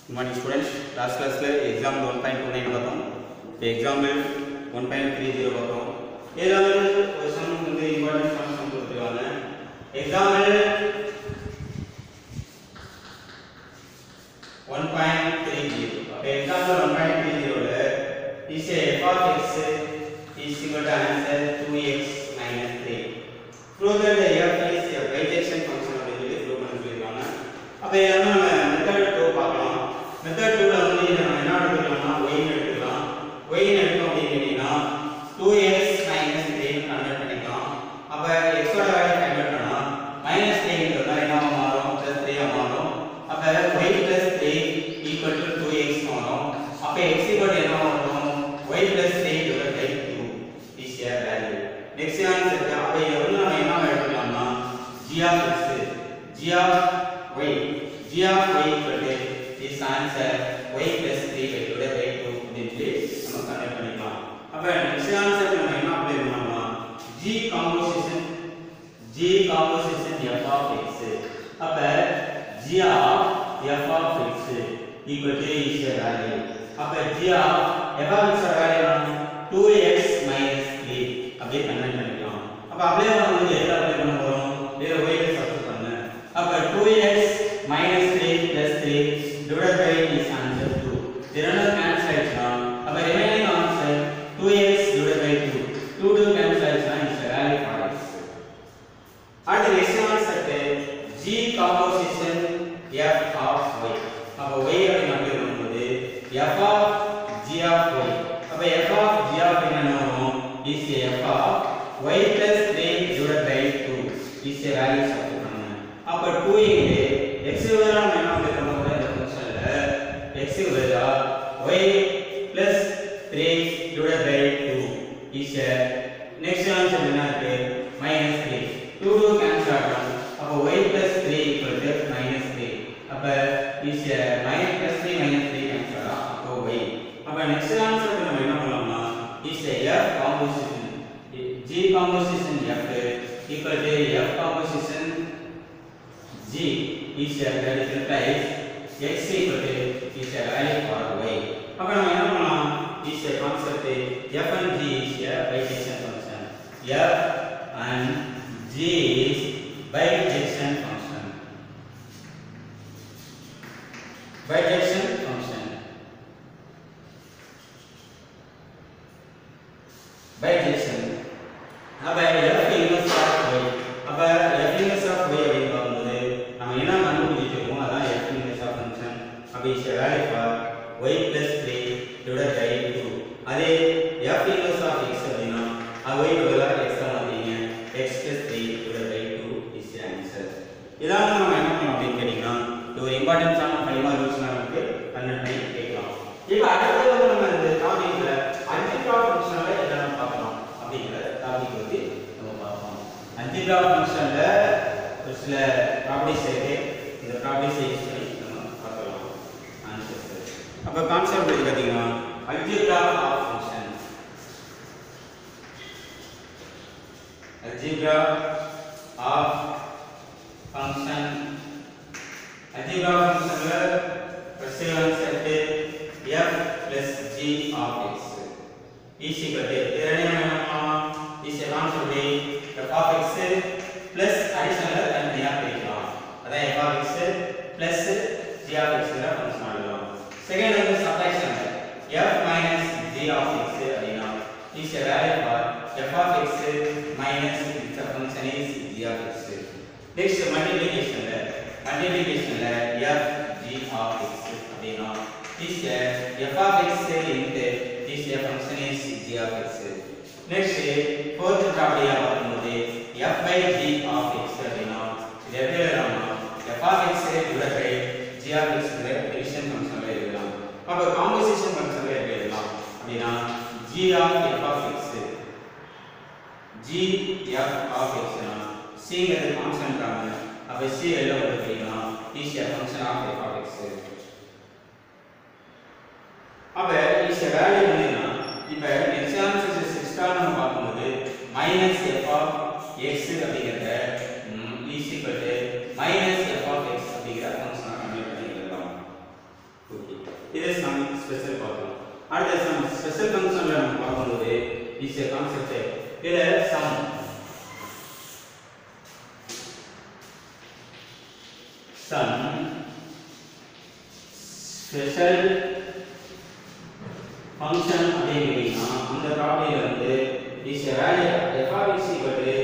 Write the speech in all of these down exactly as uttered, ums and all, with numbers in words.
Good morning students. Last class le exam one point two nine பார்த்தோம். இப்போ example one point three zero பார்த்தோம். ஏதாவது ஒரு sum வந்து இம்பார்ட்டன்ட் சம் சம் கொடுத்துருவாங்க. example one point three zero. அப்போ example one point three zero ல is a f of x is equal to answer two x minus three. Prove that the f is a bijection function அப்படின்னு சொல்லி prove பண்ண சொல்லிருக்காங்க. அப்போ இதெல்லாம் நம்ம method two பார்க்கலாம். மெத்தட் two ல வந்து நம்ம என்ன எடுத்துக்கலாம்னா y ன்னு எடுத்துக்கலாம். y ன்னு எடுத்தோம் அப்படினா two x minus three ன்னு கன்வர்ட் பண்ணிக்கலாம். அப்ப x ஓட வேல்யூ கன்வர்ட் பண்ணா minus three ன்றதா என்னவா மாறும் plus three ஆ மாறும். அப்ப y plus three equal to two x மாறும். அப்ப x equal to என்ன வரும் y plus three divided by two is a value. next answer அப்ப இத வந்து நம்ம என்ன எடுத்துக்கலாம்னா g of x g of y g of y equal to this answer y plus three divided by two ன்னு நம்ம convert பண்ணிக்கலாம். அப்ப next answer நம்ம என்ன அப்ளை பண்ணலாம் g composition g composition f of x. அப்ப g of f of x equal to is a value. அப்ப g of f of x value two x minus three அப்படியே convert பண்ணிக்கலாம். அப்ப apply பண்ணும்போது எதை அப்ளை பண்ண போறோம் வேற y ல சப்ஸ்டிட் பண்ணு. அப்ப two x minus three plus three divided by is answer two. இரண்டும் கேன்சல் ஆயிடுச்சுனா அப்ப remaining answer two x divided by two. two two cancel ஆயிடுச்சுனா is a value for x. அடுத்து next answer g composition f of y. அப்ப y அப்படி நம்ம எழுதும்போது f of g of y. அப்ப f of g of y என்ன வரும் is f of y plus three divided by two is a value substitute பண்ணுங்க. அப்ப two இங்கே x வேற நம்ம என்ன அப்ளை பண்ண போறோம் இந்த ஃபங்க்ஷன்ல x வேற y plus three divided by two is a next answer என்ன இருக்கு minus three. two two cancel ஆகும். அப்ப y plus three equal to minus three. அப்ப is a minus plus three minus three cancel ஆகும். அப்ப y. அப்ப next answer நம்ம என்ன பண்ணலாம்னா is a f composition g composition f equal to f composition g is a that is implies x equal to is a value for y. அப்ப நம்ம என்ன பண்ணலாம் is a concept f and g is a bijection function. f and g is bijection function. Bijection function. Bijection. அப்ப f inverse of y. அப்ப f inverse of y அப்படினு பாக்கும்போது நம்ம என்ன கண்டுபிடிச்சிருக்கோம் அதான் f inverse of function. அப்ப is a value for y plus three divided by two. அதே f inverse of x அப்படினா அது y பதிலா x ah மாத்தீங்க x plus three divided by two is the answer. இதான் நம்ம என்ன பண்ணலாம் அப்படினு கேட்டிங்கனா இது ஒரு இம்பார்ட்டன்ட் ஆன five mark क्वेश्चन நமக்கு கன்வெர்ட் பண்ணி கேட்கலாம். இப்போ அடுத்து வந்து நம்ம இந்த டாபிக்ல அல்ஜிப்ரா ஃபங்க்ஷனால என்னென்ன பார்க்கலாம் அப்படிங்கற டாபிக் பத்தி நம்ம பார்ப்போம். அல்ஜிப்ரா ஃபங்க்ஷன்ல ஒரு சில ப்ராப்பர்ட்டீஸ் இருக்கு. இந்த ப்ராப்பர்ட்டீஸ் யூஸ் பண்ணி நம்ம பார்க்கலாம் ஆன்சர்ஸ். அப்ப கான்செப்ட் பத்தி பாத்தீங்கன்னா algebra of function. Algebra of function. Algebra ஃபங்க்ஷன்ல first concept f plus g of x is equal to இரண்டு என்ன பண்ணலாம் is a concept f of x plus additional தனியா பிரிக்கலாம். அதான் f of x plus g of x ல function ஆடலாம். Second வந்து subtraction f minus g of x அப்படினா is a value for f of x minus its function is g of x. next multiplication ல multiplication ல f g of x அப்படினா is a f of x into this a function is g of x. next fourth property பார்க்கும்போது f by g of x அப்படினா இது எப்படி எழுதலாம்னா f of x divided by g of x ங்கற division ஃபங்க்ஷன்ல எழுதலாம். அப்ப காம்போசிஷன் ஃபங்க்ஷன்ல எப்படி எழுதலாம் அப்படினா g of f of x g f of x னா c ங்கறது கான்ஸ்டன்ட் ராம அப்ப c எல்லாம் எடுத்தீங்கன்னா is a function of f of x. அப்ப is a value என்னன்னா இப்ப next answer six நம்ம பாக்கும்போது minus f of x அப்படிங்கறத is equal to minus f of x அப்படிங்கற ஃபங்க்ஷனா கன்வெர்ட் பண்ணி எழுதலாம். some special function அப்படினா அந்த ப்ராப்பர்ட்டில வந்து is a value f of x equal to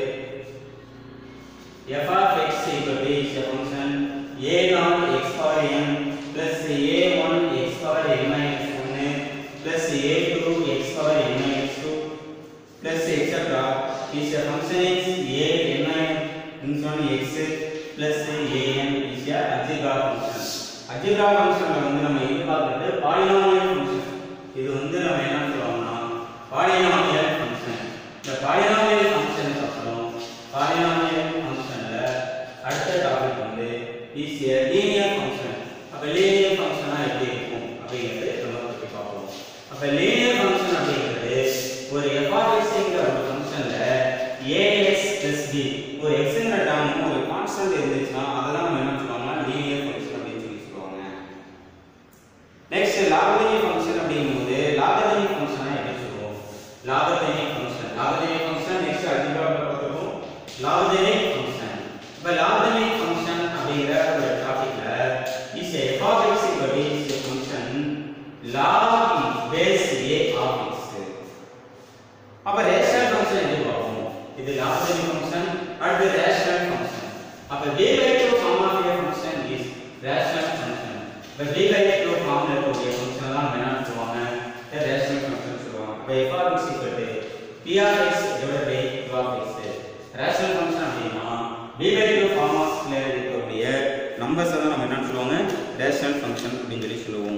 f of x equal to is a function a naught x power n plus a one x power n minus one plus a two x power n minus two plus etc. is a function is a n minus one x plus a n is a algebra function. algebra function வந்து நம்ம இது பார்க்கிறது polynomial function. இது வந்து நம்ம என்ன சொல்றோம்னா polynomial function. இந்த பாலினாமியல் ஃபங்க்ஷனுக்கு அப்புறம் பாலினாமியல் ஃபங்க்ஷன்ல அடுத்த டாபிக் வந்து is a linear function. அப்ப linear ஃபங்க்ஷனா எப்படி இருக்கும் அப்படிங்கறது நம்ம பத்தி பார்ப்போம். அப்ப linear function அப்படிங்கிறது ஒரு f of x ங்கிற ஒரு ஃபங்க்ஷன்ல ax plus b ஒரு x ங்கிற டேர்ம் ஒரு கான்ஸ்டன்ட் இருந்துச்சுனா அதெல்லாம் நம்ம என்ன சொல்லுவாங்கன்னா linear function அப்படின்னு சொல்லி சொல்லுவாங்க. நெக்ஸ்ட் லாகரிதமிக் ஃபங்க்ஷன் அப்படிங்கும்போது லாகரிதமிக் ஃபங்க்ஷனா எப்படி சொல்லுவோம்? Logarithmic function logarithmic function next அல்ஜிப்ரால பார்த்துப்போம். லாகரிதமிக் ஃபங்க்ஷன் இப்ப லாகரிதமிக் ஃபங்க்ஷன் அப்படிங்கற ஒரு டாபிக்ல is a f of x equal to is a function log base a of x. அப்ப ரேஷனல் ஃபங்க்ஷன் எப்படி பார்ப்போம்? இது லாகரிதமிக் ஃபங்க்ஷன் அடுத்து ரேஷனல் ஃபங்க்ஷன். அப்ப b by two form of a function is rational function. இப்ப b by two form ல இருக்கக்கூடிய function தான் என்ன சொல்லுவாங்க? ரேஷனல் ஃபங்க்ஷன் சொல்லுவாங்க. அப்ப f of x equal to p of x divided by q of x. Rational function அப்படினா b by two form of ல இருக்கக்கூடிய நம்பர்ஸ் தான் நம்ம என்ன சொல்லுவாங்க? ரேஷனல் ஃபங்க்ஷன் அப்படினு சொல்லி சொல்லுவோம்.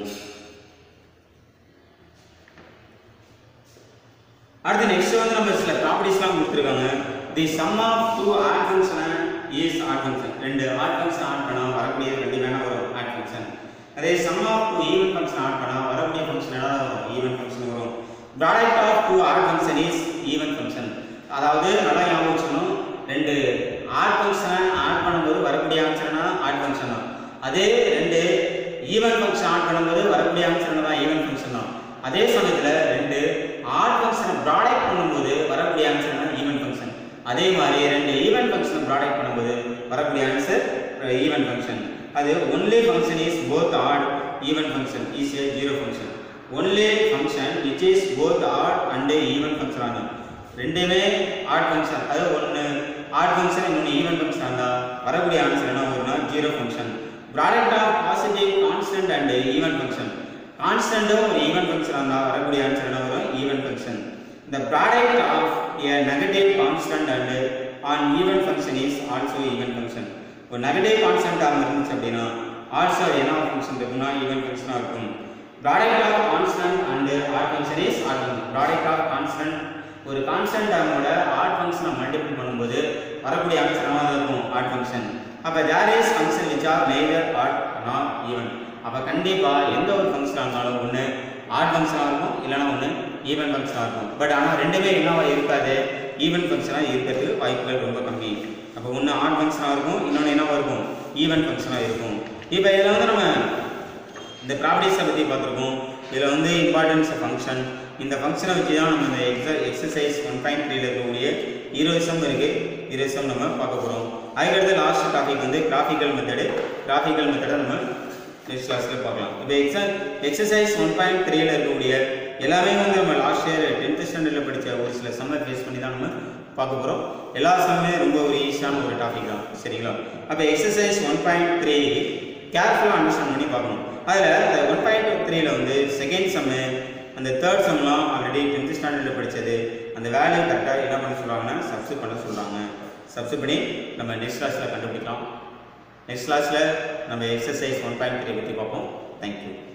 அடுத்து நெக்ஸ்ட் வந்து நம்ம சில ப்ராப்பர்ட்டீஸ்லாம் கொடுத்திருக்காங்க. the sum of two odd function is odd function. ரெண்டு odd function ஆட் பண்ணா வரக்கூடிய ரெண்டு வேணா வரும் odd function. அதே sum of two even function add பண்ணா வரக்கூடிய ஃபங்க்ஷன் என்ன வரும்? even function வரும். product of two odd function is even function. அதாவது நல்லா ஞாபகம் வச்சுக்கணும், ரெண்டு odd function ஆட் பண்ணும்போது வரக்கூடிய ஆன்சர்னா odd function தான். அதே ரெண்டு even function ஆட் பண்ணும்போது வரக்கூடிய ஆன்சர் தான் even function தான். அதே சமயத்துல ரெண்டு odd function ப்ராடக்ட் பண்ணும்போது வரக்கூடிய ஆன்சர் என்ன? even function. அதே மாதிரி ரெண்டு even function ப்ராடக்ட் பண்ணும்போது வரக்கூடிய ஆன்சர் even function. அது only function is both odd even function is a zero function. only function which is both odd and even function ஆன ரெண்டுமே odd function, அது ஒன்னு odd function இன்னொரு even function ஆனா வரக்கூடிய ஆன்சர் என்ன வரும்னா zero function. product of positive constant and even function. constant ஒரு even function ஆனா வரக்கூடிய ஆன்சர் என்ன வரும்? even function. the product of a negative constant and an even function is also even function. ஒரு negative constant ஆ இருந்துச்சு அப்படினா also என்ன function இருக்கும்னா even function ஆ இருக்கும். product of constant and odd function is odd function. product of constant ஒரு constant டேர்மோட odd function multiply பண்ணும்போது வரக்கூடிய ஆன்சர் என்னவா இருக்கும்? odd function. அப்ப there is function which are neither odd nor even. அப்ப கண்டிப்பா எந்த ஒரு ஃபங்க்ஷனா இருந்தாலும் ஒன்னு ஆட் ஃபங்க்ஷனா இருக்கும் இல்லனா ஒன்னு ஈவன் ஃபங்க்ஷனா இருக்கும். பட் ஆனா ரெண்டுமே என்னவா இருக்காது? ஈவன் ஃபங்க்ஷனா இருக்கிறதுக்கு வாய்ப்புகள் ரொம்ப கம்மி. அப்ப ஒன்னு ஆட் ஃபங்க்ஷனா இருக்கும் இன்னொன்னு என்னவா இருக்கும்? ஈவன் ஃபங்க்ஷனா இருக்கும். இப்போ இதல வந்து நம்ம இந்த ப்ராப்பர்ட்டீஸை பத்தி பார்த்திருக்கோம். இதுல வந்து இம்பார்ட்டன்ஸ் ஃபங்க்ஷன், இந்த ஃபங்க்ஷனை வச்சு தான் நம்ம இந்த எக்ஸசைஸ் one point three ல இருக்கக்கூடிய இருபது சம் இருக்கு. இருபது சம் நம்ம பார்க்க போறோம். அதுக்கு அடுத்து லாஸ்ட் டாபிக் வந்து கிராஃபிக்கல் மெத்தட். கிராஃபிக்கல் மெத்தடை நம்ம நெக்ஸ்ட் கிளாஸ்ல பார்க்கலாம். இப்போ எக்ஸசைஸ் one point three ல இருக்கக்கூடிய எல்லாமே வந்து நம்ம லாஸ்ட் இயர் tenth ஸ்டாண்டர்ட்ல படிச்ச ஒரு சில சம்ம பேஸ் பண்ணி தான் நம்ம பார்க்க போறோம். எல்லா சம்மே ரொம்ப ஒரு ஈஸியான ஒரு டாபிக் தான், சரிங்களா? அப்ப exercise one point three carefully understand பண்ணி பார்க்கணும். அதுல இந்த one point three ல வந்து செகண்ட் சம் அந்த தேர்ட் சம்லாம் ஆல்ரெடி tenth ஸ்டாண்டர்ட்ல படிச்சது. அந்த வேல்யூ கரெக்ட்டா என்ன பண்ண சொல்றாங்கன்னா சப்ஸ்டிட் பண்ண சொல்றாங்க. சப்ஸ்டிட் பண்ணி நம்ம நெக்ஸ்ட் கிளாஸ்ல கண்டுபிடிக்கலாம். நெக்ஸ்ட் கிளாஸ்ல நம்ம எக்ஸசைஸ் one point three பத்தி பார்ப்போம். Thank you.